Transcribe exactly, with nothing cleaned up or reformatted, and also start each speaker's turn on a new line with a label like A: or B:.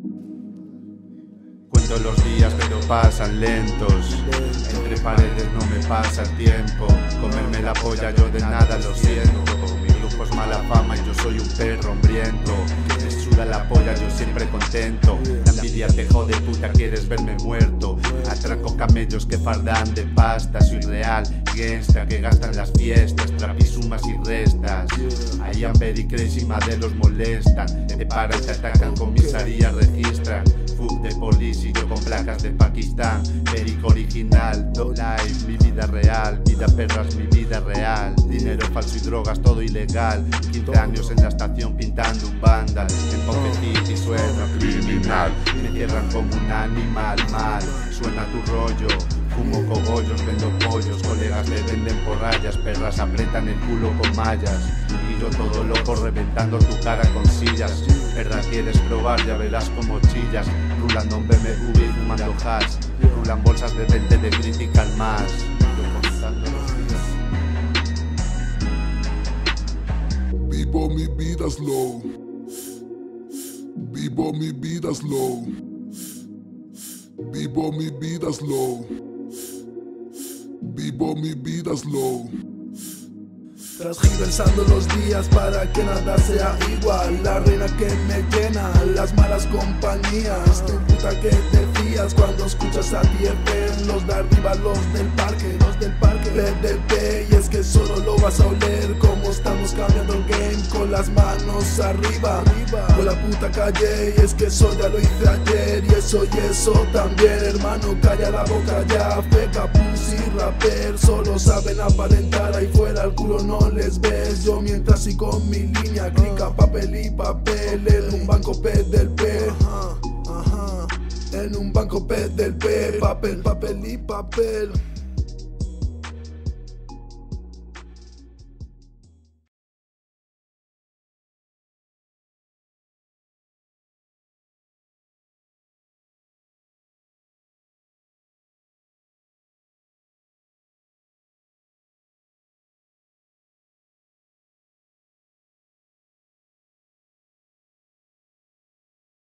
A: Cuento los días pero pasan lentos. Entre paredes no me pasa el tiempo. Comerme la polla yo de nada lo siento. Mi grupo es mala fama y yo soy un perro hambriento. Me suda la polla, yo siempre contento. La envidia te jode, puta, quieres verme muerto. Atraco camellos que fardan de pasta. Soy real, gangsta, que gastan las fiestas. Trapisumas y restas. I am very crazy, modelos molestan. Te paran, te atacan, comisaría registran. Fuck de police y yo con placas de Pakistán. Perico original, no life, mi vida real. Vida perras, mi vida real. Dinero falso y drogas, todo ilegal. quince años en la estación pintando un vándal. En Pocket y suena criminal. Me cierran como un animal mal. Suena tu rollo. Fumo cogollos, vendo pollos. Colegas le venden por rayas. Perras apretan el culo con mallas. Y yo todo loco reventando tu cara con sillas. Perra quieres probar, ya verás como chillas. Rulando un B M W y fumando hash. Rulan bolsas de veinte de Critical Mass. Yo contando los días.
B: Vivo mi vida slow. Vivo mi vida slow. Vivo mi vida slow. Vivo mi vida slow.
C: Transgiversando los días para que nada sea igual. La reina que me llena, las malas compañías. Tu puta que te fías cuando escuchas a T F M. Los de arriba, los del parque, los del parque P D P, y es que solo lo vas a oler. Como estamos cambiando el game con las manos arriba, arriba. Con la puta calle, y es que eso ya lo hice ayer. Y eso y eso también, hermano, calla la boca ya. Feca, pussy, rapper, solo saben aparentar. Ahí fuera el culo no les ves. Yo mientras y con mi línea, clica papel y papel. En un banco P del P, ajá, ajá. En un banco P del P, papel, papel y papel.